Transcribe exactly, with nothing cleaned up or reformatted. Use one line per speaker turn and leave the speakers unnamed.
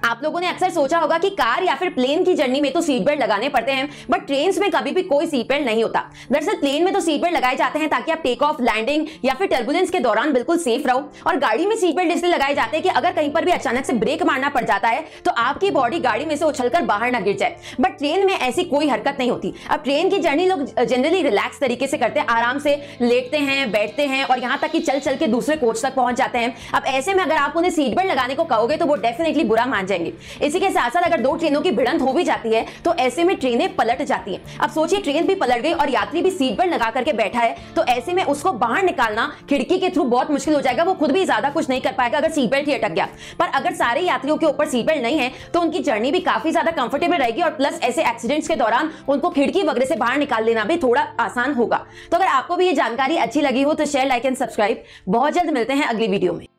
आप लोगों ने अक्सर सोचा होगा कि कार या फिर प्लेन की जर्नी में तो सीट बेल्ट लगाने पड़ते हैं, बट ट्रेन में कभी भी कोई सीट बेल्ट नहीं होता। दरअसल प्लेन में तो सीट बेल्ट लगाए जाते हैं ताकि आप टेक ऑफ, लैंडिंग या फिर टर्बुलेंस के दौरान बिल्कुल सेफ रहो। और गाड़ी में सीट बेल्ट इसलिए लगाए जाते हैं कि अगर कहीं पर भी अचानक से ब्रेक मारना पड़ जाता है तो आपकी बॉडी गाड़ी में से उछलकर बाहर ना गिर जाए। बट ट्रेन में ऐसी कोई हरकत नहीं होती। अब ट्रेन की जर्नी लोग जनरली रिलैक्स तरीके से करते हैं, आराम से लेटते हैं, बैठते हैं और यहां तक कि चल चल के दूसरे कोच तक पहुंच जाते हैं। अब ऐसे में अगर आप उन्हें सीट बेल्ट लगाने को कहोगे तो वो डेफिनेटली बुरा मान जाएंगे। इसी के साथ साथ अगर दो ट्रेनों की भिड़ंत हो भी जाती है तो ऐसे में ट्रेनें पलट जाती हैं। अब सोचिए ट्रेन भी पलट गई और यात्री भी सीट बेल्ट लगा करके बैठा है, तो ऐसे में उसको बाहर निकालना खिड़की के थ्रू बहुत मुश्किल हो जाएगा। वो खुद भी ज्यादा कुछ नहीं कर पाएगा अगर सीट बेल्ट ही अटक गया। पर अगर सारे यात्रियों के ऊपर सीट बेल्ट नहीं है तो उनकी जर्नी भी काफी ज्यादा कंफर्टेबल रहेगी और प्लस ऐसे एक्सीडेंट्स के दौरान उनको खिड़की वगैरह से बाहर निकाल लेना भी थोड़ा आसान होगा। तो अगर आपको भी ये जानकारी अच्छी लगी हो तो शेयर, लाइक एंड सब्सक्राइब। बहुत जल्द मिलते हैं अगली वीडियो में।